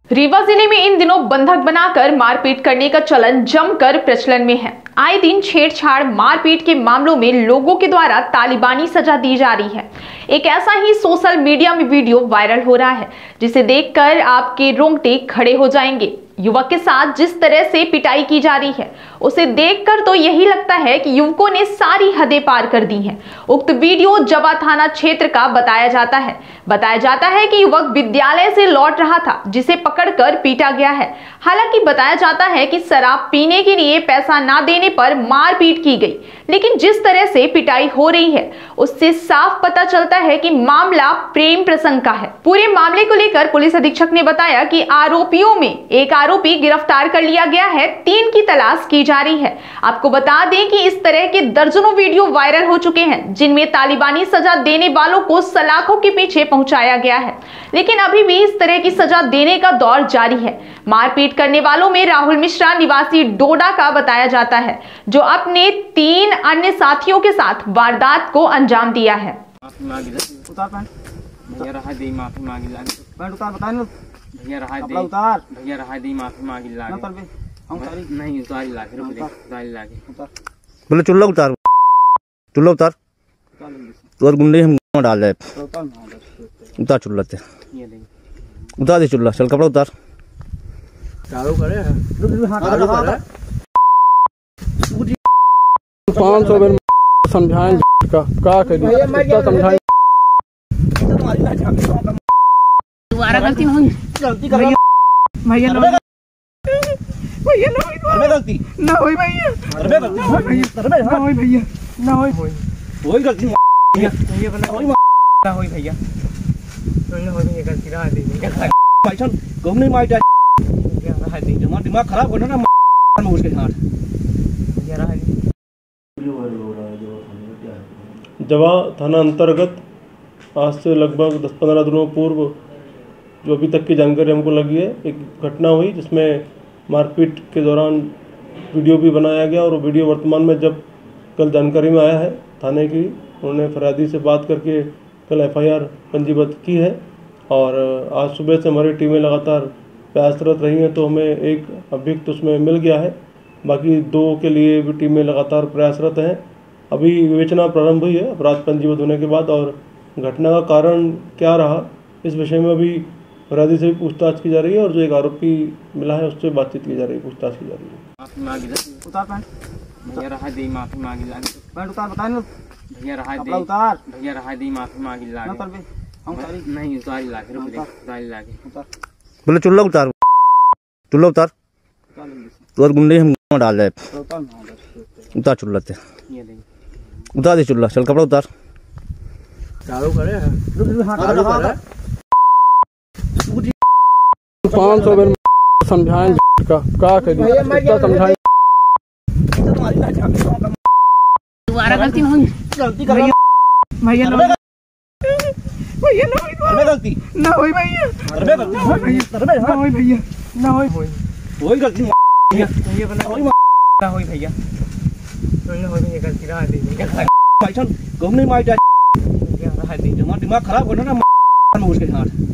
रीवा जिले में इन दिनों बंधक बनाकर मारपीट करने का चलन जमकर प्रचलन में है। आए दिन छेड़छाड़ मारपीट के मामलों में लोगों के द्वारा तालिबानी सजा दी जा रही है। एक ऐसा ही सोशल मीडिया में वीडियो वायरल हो रहा है जिसे देखकर आपके रोंगटे खड़े हो जाएंगे। युवक के साथ जिस तरह से पिटाई की जा रही है उसे देखकर तो यही लगता है कि युवकों ने सारी हदें पार कर दी हैं। उक्त वीडियो जवा थाना क्षेत्र का बताया जाता है कि युवक विद्यालय से लौट रहा था जिसे पकड़कर पीटा गया है। हालांकि बताया जाता है कि शराब पीने के लिए पैसा ना देने पर मारपीट की गई, लेकिन जिस तरह से पिटाई हो रही है उससे साफ पता चलता है कि मामला प्रेम प्रसंग का है। पूरे मामले को लेकर पुलिस अधीक्षक ने बताया कि आरोपियों में एक आरोपी गिरफ्तार कर लिया गया है, 3 की तलाश की जा रही है। आपको बता दें कि इस तरह के दर्जनों वीडियो वायरल हो चुके हैं जिनमें तालिबानी सजा देने वालों को सलाखों के पीछे पहुंचाया गया है, लेकिन अभी भी इस तरह की सजा देने का दौर जारी है। मारपीट करने वालों में राहुल मिश्रा निवासी डोडा का बताया जाता है, जो अपने 3 अन्य साथियों के साथ वारदात को अंजाम दिया है। बोले चुल्ला उतार तो और गुंडे हम डाल जाए। उतार चुल्ला ते उतार दे चुल्ला, चल कपड़ा उतार। चालू करे 500 बेर समझाएं का करिए समझाएं। दोबारा गलती हुई भैया गलती ना होई भैया ना होई गलती ये बना ना होई भैया गलती रहा दे भाई घूमने मार जा रहा दे दिमाग खराब हो ना उसके साथ जवा थाना अंतर्गत आज से लगभग 10-15 दिनों पूर्व जो अभी तक की जानकारी हमको लगी है, एक घटना हुई जिसमें मारपीट के दौरान वीडियो भी बनाया गया और वीडियो वर्तमान में जब कल जानकारी में आया है थाने की, उन्होंने फरियादी से बात करके कल एफआईआर पंजीबद्ध की है। और आज सुबह से हमारी टीमें लगातार प्रयासरत रही हैं, तो हमें एक अभियुक्त उसमें मिल गया है। बाकी 2 के लिए भी टीमें लगातार प्रयासरत हैं। अभी विवेचना प्रारंभ हुई है अपराध पंजीबद्ध होने के बाद, और घटना का कारण क्या रहा इस विषय में अभी फरियादी से भी पूछताछ की जा रही है और जो एक आरोपी मिला है उससे बातचीत की जा रही है, पूछताछ की जा रही है। माफी मांगी उतार भैया रहा दे माफी मांगी लागे पैंट उतार बता न भैया रहा दे उतार भैया रहा दे माफी मांगी लागे उतार बे हम नहीं उतारी लागे रुक उतारी लागे उतार। बोले चुल्ला उतार तो और गुंडे हम डाल जाए। उतार चुल्ला ते उतार दे चुल्ला, चल कपड़ा उतार। चालू करे 500 बेर समझाएं का करिए समझाएं। दोबारा गलती हुई भैया गलती ना होई भैया ना होई गलती ये बना ना होई भैया गलती रहा दे भाई घूमने मार जा रहा दे दिमाग खराब हो ना उसके साथ।